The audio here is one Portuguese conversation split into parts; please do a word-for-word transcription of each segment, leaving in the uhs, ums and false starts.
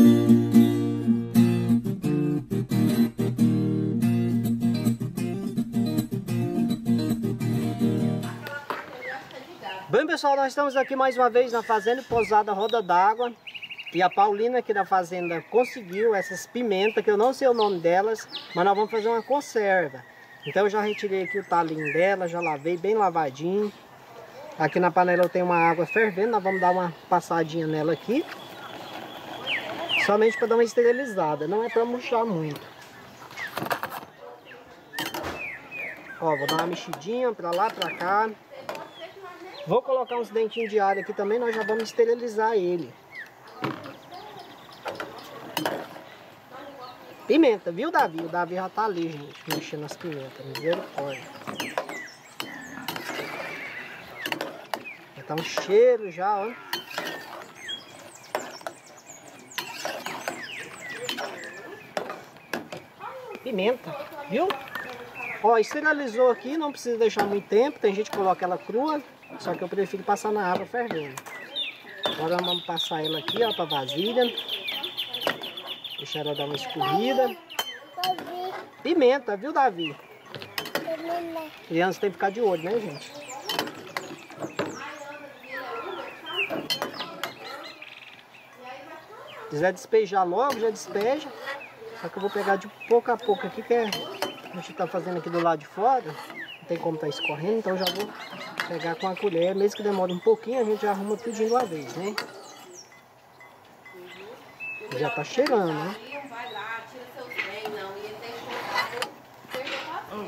Bem, pessoal, nós estamos aqui mais uma vez na fazenda Pousada Roda d'Água. E a Paulina aqui da fazenda conseguiu essas pimentas, que eu não sei o nome delas, mas nós vamos fazer uma conserva. Então eu já retirei aqui o talinho dela, já lavei bem lavadinho. Aqui na panela eu tenho uma água fervendo, nós vamos dar uma passadinha nela aqui. Somente para dar uma esterilizada, não é para murchar muito. Ó, vou dar uma mexidinha para lá, para cá. Vou colocar uns dentinhos de alho aqui também, nós já vamos esterilizar ele. Pimenta, viu, Davi? O Davi já tá ali, gente, mexendo nas pimentas. Misericórdia. Já tá um cheiro já, ó. Pimenta, viu? Ó, esterilizou aqui, não precisa deixar muito tempo. Tem gente que coloca ela crua, só que eu prefiro passar na água fervendo. Agora vamos passar ela aqui, ó, pra vasilha. Deixar ela dar uma escorrida. Pimenta, viu, Davi? Criança tem que ficar de olho, né, gente? Se quiser despejar logo, já despeja. Só que eu vou pegar de pouco a pouco aqui, que é, a gente tá fazendo aqui do lado de fora. Não tem como tá escorrendo, então já vou pegar com a colher. Mesmo que demore um pouquinho, a gente já arruma tudinho de uma vez, né? Já tá chegando, né? Vai lá, tira seus bens, não. E ele tem que hum.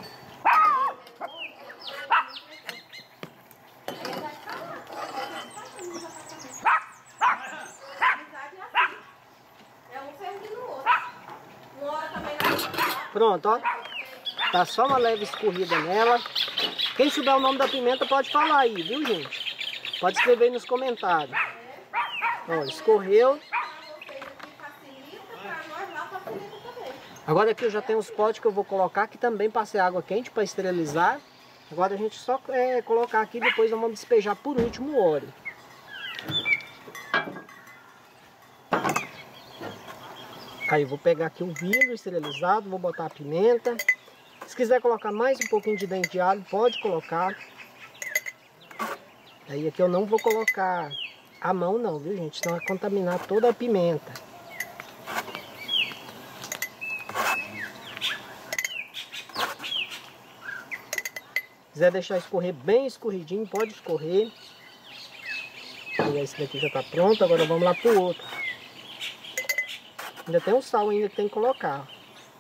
Pronto, ó. Tá só uma leve escorrida nela. Quem souber o nome da pimenta pode falar aí, viu, gente? Pode escrever aí nos comentários. Ó, escorreu. Agora aqui eu já tenho os potes que eu vou colocar, que também passei água quente para esterilizar. Agora a gente só é, colocar aqui, depois nós vamos despejar por último o óleo. Aí eu vou pegar aqui o vidro esterilizado, vou botar a pimenta. Se quiser colocar mais um pouquinho de dente de alho, pode colocar. Aí aqui eu não vou colocar a mão não, viu, gente? Senão vai contaminar toda a pimenta. Se quiser deixar escorrer bem escorridinho, pode escorrer. E esse daqui já está pronto, agora vamos lá pro outro. Ainda tem um sal ainda que tem que colocar.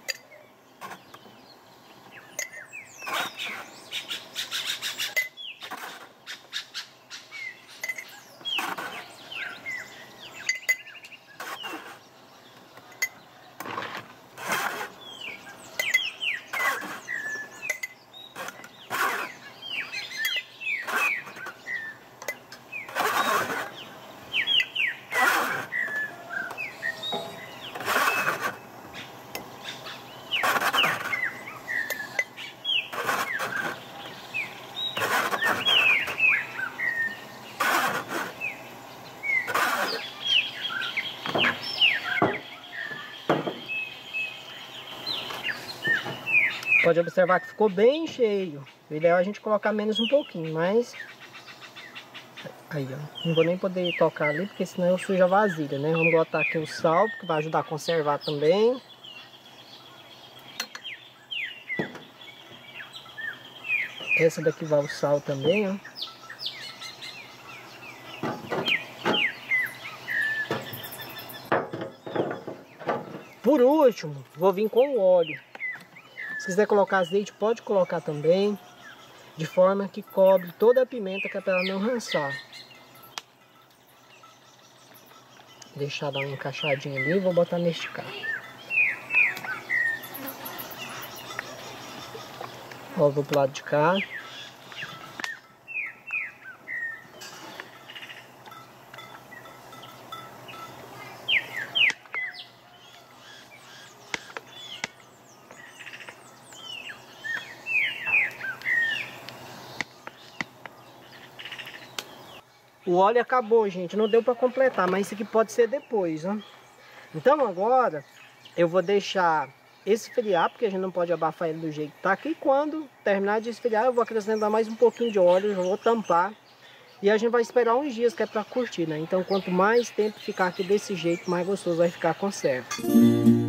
Pode observar que ficou bem cheio. O ideal é a gente colocar menos um pouquinho, mas... Aí, ó. Não vou nem poder tocar ali, porque senão eu sujo a vasilha, né? Vamos botar aqui o sal, porque vai ajudar a conservar também. Essa daqui vai o sal também, ó. Por último, vou vir com o óleo. Se quiser colocar azeite, pode colocar também, de forma que cobre toda a pimenta, que é para ela não rançar. Deixar dar uma encaixadinha ali e vou botar neste carro. Ó, vou pro lado de cá. O óleo acabou, gente. Não deu para completar, mas isso aqui pode ser depois, ó. Então agora eu vou deixar esfriar, porque a gente não pode abafar ele do jeito que tá aqui. Quando terminar de esfriar, eu vou acrescentar mais um pouquinho de óleo, eu vou tampar. E a gente vai esperar uns dias, que é para curtir, né? Então quanto mais tempo ficar aqui desse jeito, mais gostoso vai ficar a conserva.